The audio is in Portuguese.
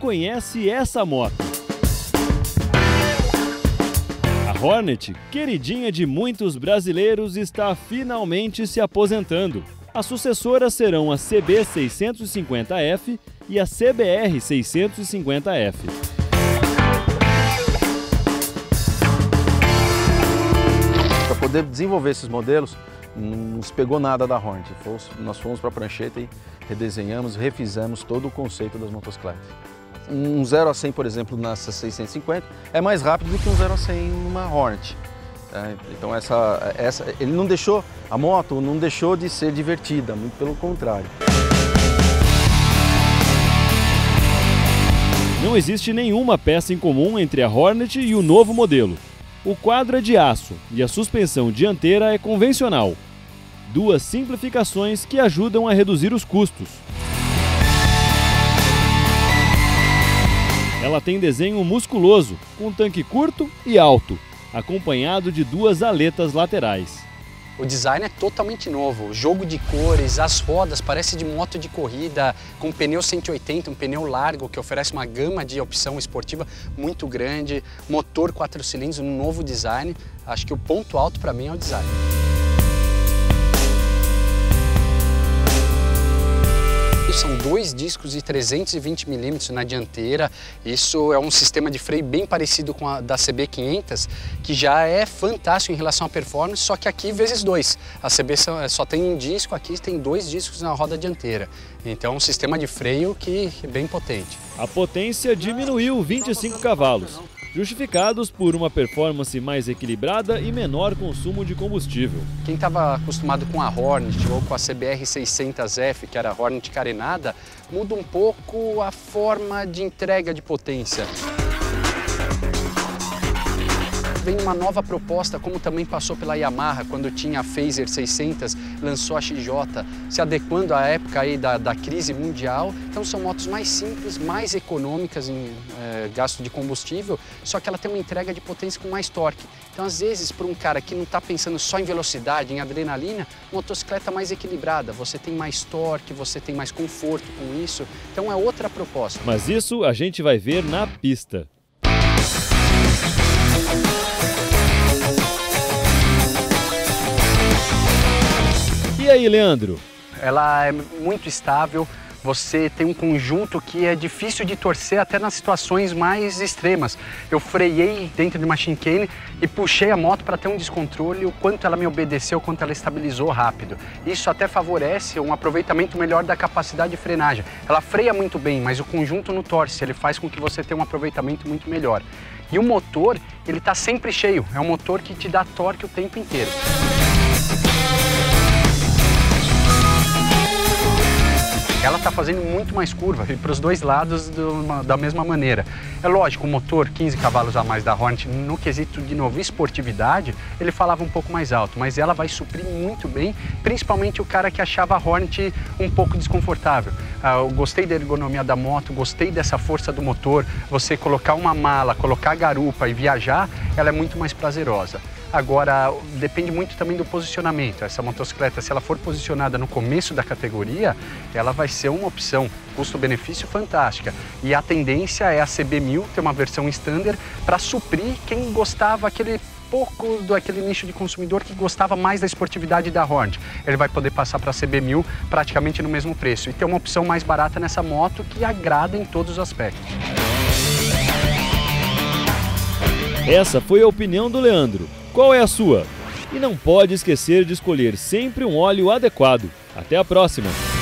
conhece essa moto. A Hornet, queridinha de muitos brasileiros, está finalmente se aposentando. As sucessoras serão a CB 650F e a CBR 650F. Para poder desenvolver esses modelos, não se pegou nada da Hornet. Nós fomos para a prancheta e redesenhamos, refizemos todo o conceito das motocicletas. Um 0 a 100, por exemplo, nessa 650 é mais rápido do que um 0 a 100 numa Hornet. Então ele não deixou, a moto não deixou de ser divertida, muito pelo contrário. Não existe nenhuma peça em comum entre a Hornet e o novo modelo. O quadro é de aço e a suspensão dianteira é convencional. Duas simplificações que ajudam a reduzir os custos. Ela tem desenho musculoso, com tanque curto e alto, acompanhado de duas aletas laterais. O design é totalmente novo, o jogo de cores, as rodas parece de moto de corrida, com pneu 180, um pneu largo que oferece uma gama de opção esportiva muito grande, motor 4 cilindros, um novo design. Acho que o ponto alto para mim é o design. São 2 discos de 320 mm na dianteira. Isso é um sistema de freio bem parecido com a da CB500, que já é fantástico em relação à performance, só que aqui vezes 2. A CB só tem um disco, aqui tem 2 discos na roda dianteira. Então é um sistema de freio que é bem potente. A potência diminuiu 25 cavalos, justificados por uma performance mais equilibrada e menor consumo de combustível. Quem estava acostumado com a Hornet ou com a CBR 600F, que era a Hornet carenada, muda um pouco a forma de entrega de potência. Vem uma nova proposta, como também passou pela Yamaha, quando tinha a Phaser 600, lançou a XJ, se adequando à época aí da crise mundial. Então são motos mais simples, mais econômicas em gasto de combustível, só que ela tem uma entrega de potência com mais torque. Então às vezes, para um cara que não está pensando só em velocidade, em adrenalina, motocicleta mais equilibrada, você tem mais torque, você tem mais conforto com isso, então é outra proposta. Mas isso a gente vai ver na pista. E aí, Leandro? Ela é muito estável, você tem um conjunto que é difícil de torcer até nas situações mais extremas. Eu freiei dentro de uma chicane e puxei a moto para ter um descontrole, o quanto ela me obedeceu, o quanto ela estabilizou rápido. Isso até favorece um aproveitamento melhor da capacidade de frenagem. Ela freia muito bem, mas o conjunto não torce, ele faz com que você tenha um aproveitamento muito melhor. E o motor, ele está sempre cheio, é um motor que te dá torque o tempo inteiro. Ela está fazendo muito mais curva e para os dois lados da mesma maneira. É lógico, o motor 15 cavalos a mais da Hornet, no quesito de novo esportividade, ele falava um pouco mais alto, mas ela vai suprir muito bem, principalmente o cara que achava a Hornet um pouco desconfortável. Eu gostei da ergonomia da moto, gostei dessa força do motor, você colocar uma mala, colocar garupa e viajar, ela é muito mais prazerosa. Agora, depende muito também do posicionamento. Essa motocicleta, se ela for posicionada no começo da categoria, ela vai ser uma opção custo-benefício fantástica. E a tendência é a CB1000 ter uma versão standard para suprir quem gostava aquele nicho de consumidor que gostava mais da esportividade da Hornet. Ele vai poder passar para a CB1000 praticamente no mesmo preço e ter uma opção mais barata nessa moto que agrada em todos os aspectos. Essa foi a opinião do Leandro. Qual é a sua? E não pode esquecer de escolher sempre um óleo adequado. Até a próxima!